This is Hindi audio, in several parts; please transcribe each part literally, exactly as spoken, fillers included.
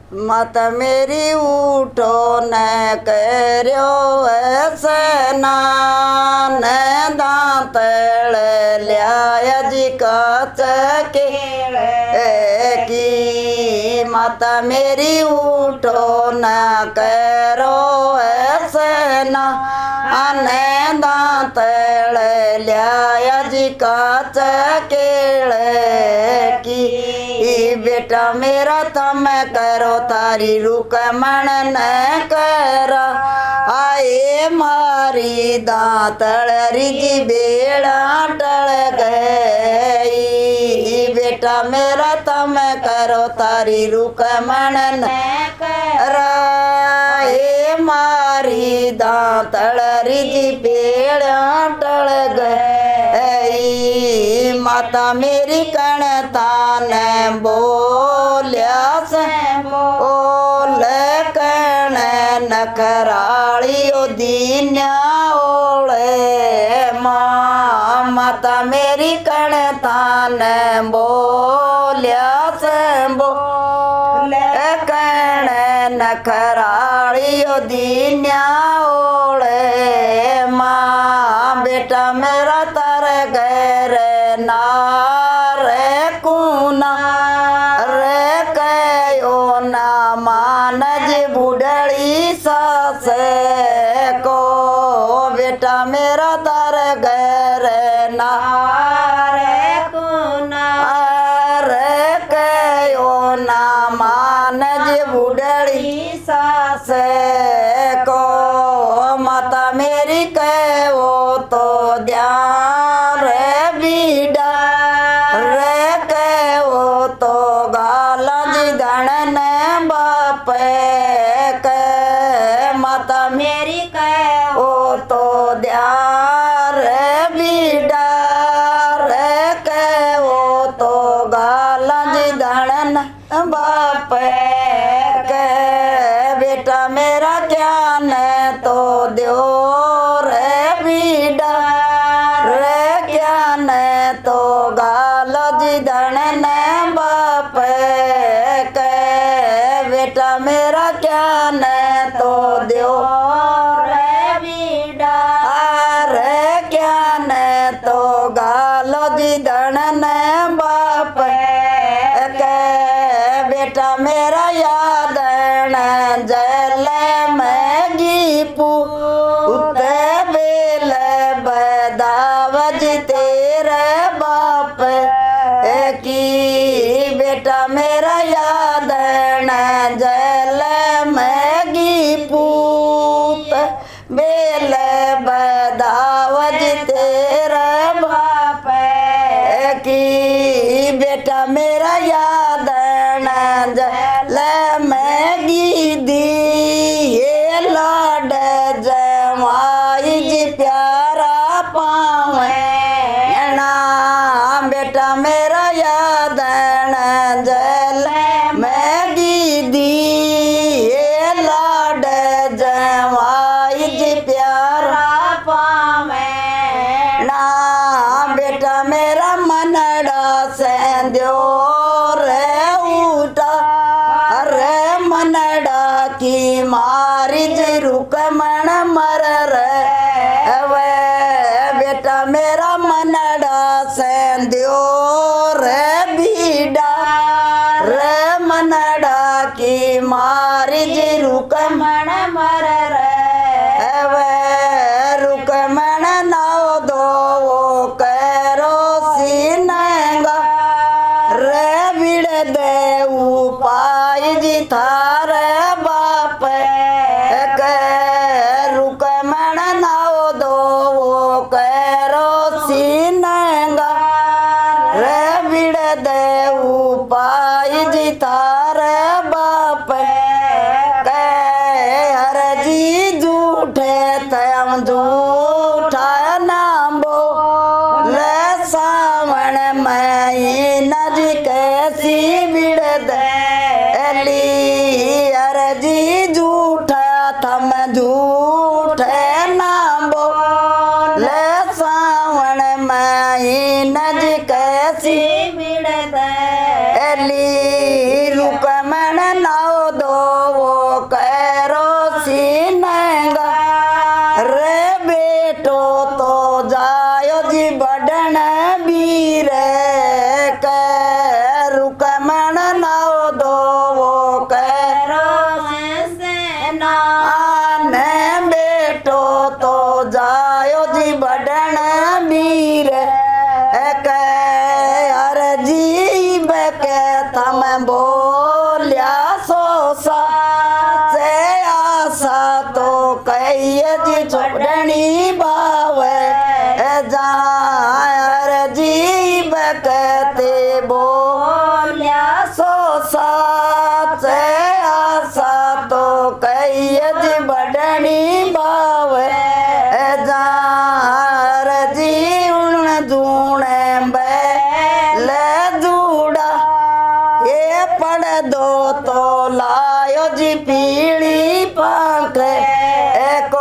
मत मेरी उठो न करो ऐसे नान दांत लिया जी का चके की मत मेरी उठो न करो ऐसे नान दांत लिया जी का चके की बेटा मेरा तम करो तारी रुकमण न कर आए मारी दांतड़ रिजी बेड़ा टल गई बेटा मेरा तम करो तारी रुकमण न कर आए मारी दांतड़ रिजी बेड़ा टल गई माता मेरी कणता ने बोलिया से बोल कण नखराली ओ दीन्या ओले माँ माता मेरी कणता ने बोलिया से बोल कण नखराली ओ दीन्या ओले माँ बेटा मेरा तर गैर नार कुना रे कयो ना मानज बुढ़ड़ी सास को बेटा मेरा तर गैर नार कुना रे कयो ना मानज बुढ़ड़ी सास को माता मेरी कहो तो ध्यान रे बीड़ा रे कहो तो गाला जी धन बाप के माता मेरी कहो तो ध्यान रे बीड़ा रे कहो तो गाला जी धन बाप के बेटा मेरा क्या न तो दो रे बीड़ा रे क्या न तो गालो जी धन न बाप के बेटा मेरा क्या न तो दो रे बीड़ा रे क्या न तो गालो जी धन न बाप के बेटा मेरा याद न जल मैगी पूत बेल बदावज तेरे बाप की बेटा मेरा याद न जल मैगी पूत बेल बदावज तेरे बाप की बेटा मेरा याद न जल मैगी दी ये लाड जमाई जी प्यारा पावे ना बेटा मेरा याद न जल मैगी दी ये लाड जमाई जी प्यारा पावे ना बेटा मेरा मनड़ा से दो रे उठा रे मनड़ा की मारी जी रुकमण मर रे वे बेटा मेरा मनड़ा से दो रे बीड़ा रे मनड़ा की मारी जी रुकमण मर रे वे रुकमण नाव दो वो करो सीनेगा रे बिड़ दे उपाय जी थारे बाप के रुकमण नाव दो वो करो सीनेगा रे बिड़ दे उपाय जी थारे बाप के हर जी झूठे तम झूठा नाम बोले सावण में नज कैसी बिड़ दे ली लायो जी पीली पाक एको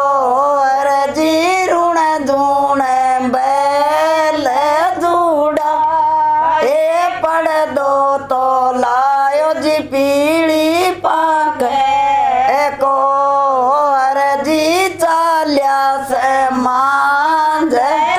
अरजी रुण धूण बैल दूड़ा ए पढ़ दो तो लायो जी पीली पाक एको अरजी चाल्या से मांझ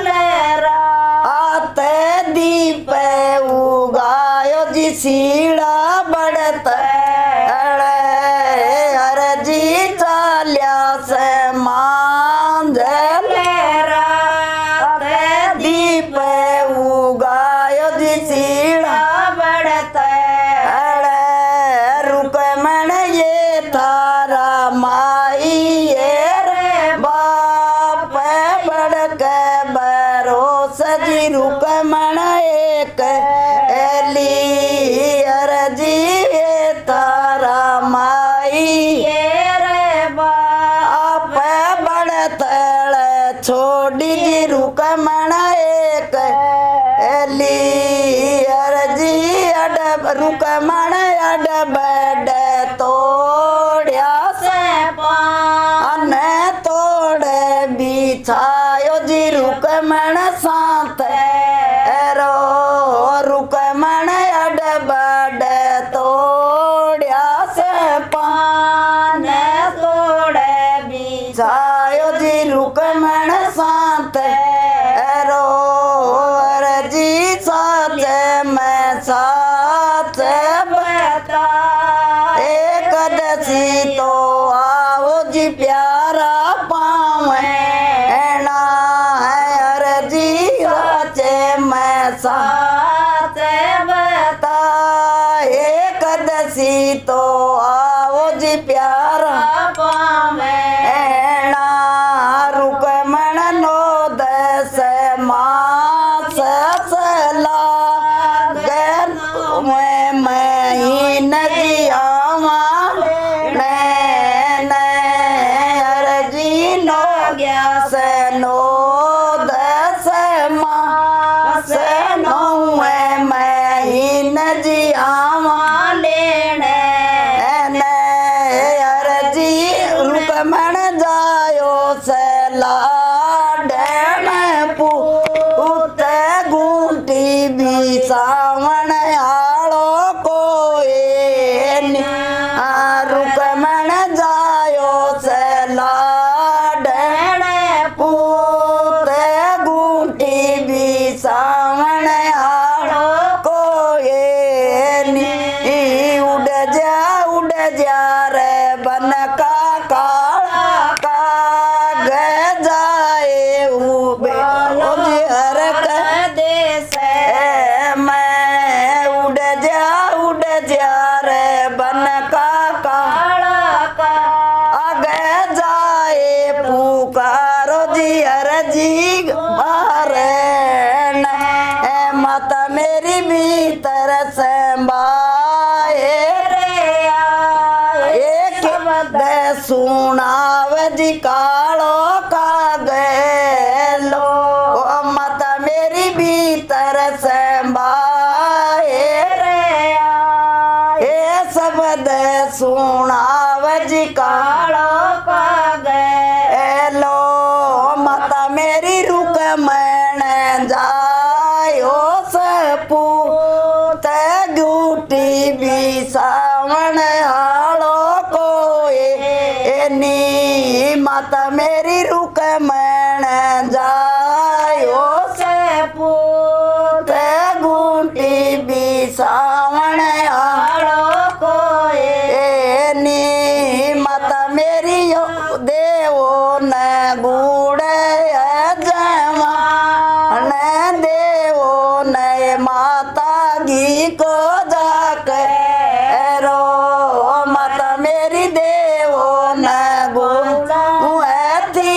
आते दीप उगायो जी सीड़ा बढ़त अरजी चाल्या से मांझ दीप उगायो जी सीड़ा बढ़त रुकमण ये थारा माई रे बाप बड़क भरोस जी रुकमण एक एली अरजी ये थारा माई रे बाप बड़त छोड़ी जी रुकमण एक एली अरजी अडब रुकमण अडब तोड़या से पान तोड़े बिछायो जी रुकमण साथ रो रुकमण अडब तोड़या से पान तोड़े बिछायो जी रुकमण साथ रो अरजी साथ मैं साथ बता एक दसी तो आओ जी प्यारा पावे ना अरजी साचे मैं साथ बता एक दसी तो आओ जी प्यारा पावे ना रुकमण नो दस मास सला गैर मैं मैं नदी आवा अरजी नो गया से नो दस मास नो मैं नदी आवा लेने अरजी रुकमण जायो से लाडन पुत गुंटी भी सावन आलो कोई रुकमण जायो से लाडन पुत गुंटी भी सावन आलो कोई उड़ जा उड़ जा रे बन का काला का ग जाए उबे हर देश मैं उड़ जा उड़ जा रे बन का काला का आगे जाए पुकारो जी अरजी मारे मत मेरी भीतर से बाए एक शब्द सुनाव जी कालो का गए लो मत मेरी भीतर से बाए ए शब्द सुनाव जी कालो का गए लो मत मेरी रुकमण जायो सपूत गुटी भी सावन हालो कोई नी मत मेरी रुकमण जायो सपूत गुटी भी सावन हालो कोई नी मत मेरी देवो न गुड़ जमा न देवो न माता घी को जाकर रो मत मेरी देवो न गुड़ थी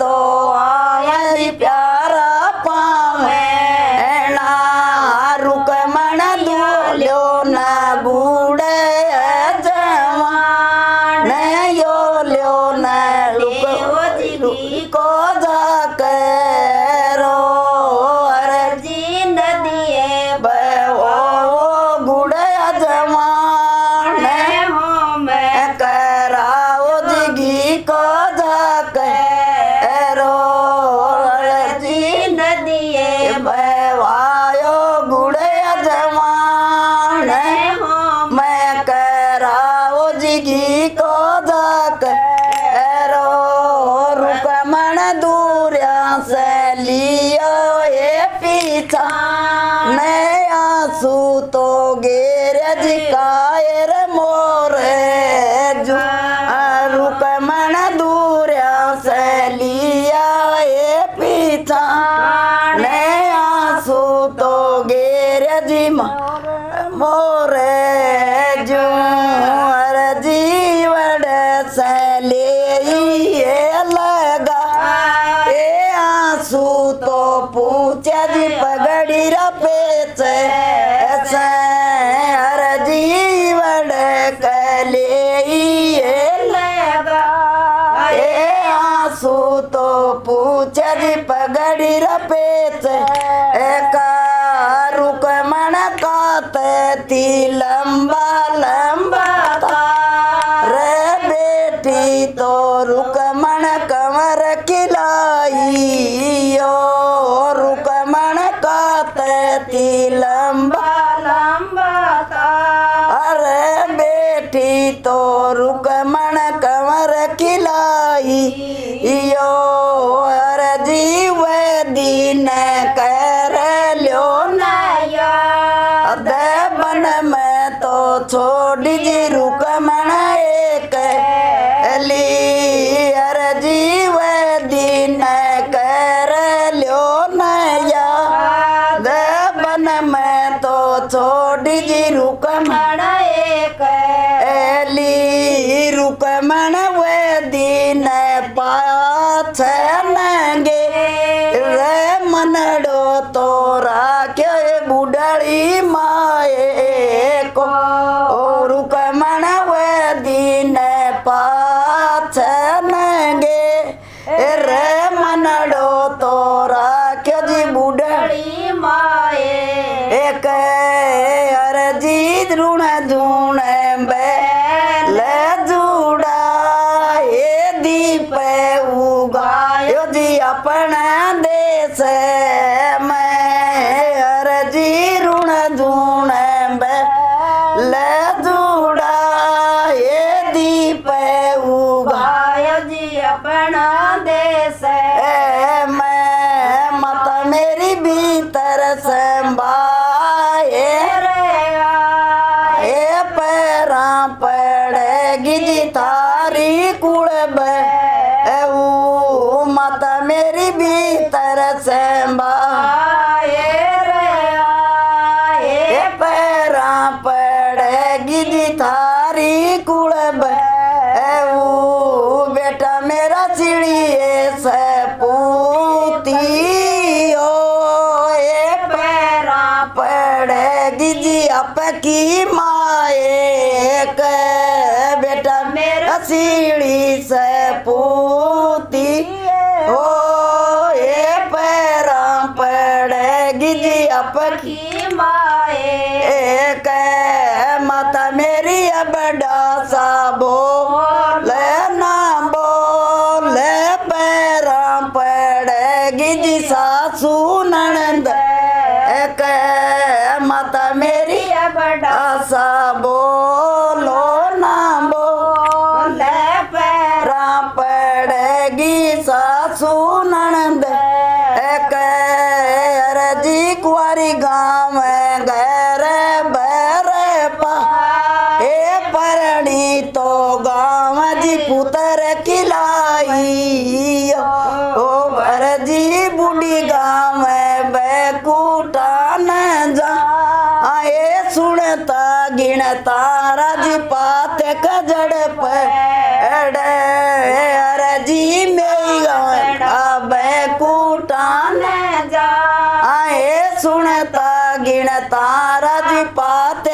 आया जी प्यारा पावे ना रुकमण दूल्यो न बूढ़े जवान यो ल्यो न रुक को जाके रो अर्जी नदिए बो गुड़े जवान हो मैं कराओ जिगी को जाके रो अर्जी नदिए बवायो गुड़े जवान हो मैं कराओ जिगी को जाके रो रुकमण दूरिया से लियो ये पीछा मैं आंसू तो गेरज कायर मोरे जो रुकमण दूरिया से लिया ये पीछा मैं आंसू तो गेरज मोरे जो जीवन से ले लगा ए आंसू तो पूछे जी पगड़ी रपेच हर जीवन कले लगा ए आंसू तो पूछे जी पगड़ी रपेच रुकमण काती लंबा लंबा था रे बेटी तो रुकमण कंवर खिलाई ओ रुकमण काती लंबा लंबा था अरे बेटी तो रुकमण कंवर खिलाई यो हर जीव दिन कर लो नया बन में तो छोड़ जी रुकमण एक ली हर जीव दिन कर लो नया बन में तो छोड़ जी रुकमण एक ली रुकमण वे दिन पाछ नंगे रे मनडो तो राखे बुढ़ी माए को रुकमण वे दिन पाछ नंगे रे मनडो तो राखे जी बुढ़ी माए एक अर्जी ऋण धूण ले जुड़ा ये दीप उगायो जी अपना देश में अर्जी ऋण धूण ले जुड़ा ये दीप उगायो जी अपना देश मैं मत मेरी भीतर संभाए ये पैरा पड़ेगी जी थारी कुड़ब मत मेरी भीतर संभाए ये पैरा पड़ेगी जी थारी कुड़ब बेटा मेरा चिड़िए से पूती ओ ये पैरा पड़ेगी जी आपकी माए के बेटा मेरा सीढ़ी से पूती हो ये पैरा पड़ेगी जी आपकी माए एक माता मेरी बड़ा सा बोले ना बोले पैरा पड़ेगी जी सासू ननद एक माता मेरी बड़ा सा बोलो ना बोले पैरा पड़ेगी सासू ननद एक अर्जी कुआरी गाँव घर बरे पा ए परणी तो गाँव जी पुत्र खिलाई ओ अर्जी बूढ़ी गाँव बैकुटा न जा आए सुनता गिनता राजी पाते कजड़ पे अर्जी में गाँव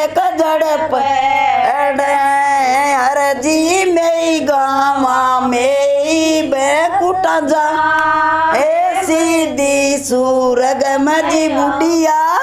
कजड़ पड़े हर जी में गावा में बेकुटा जा ए सीधी सूरग मजी बुढ़िया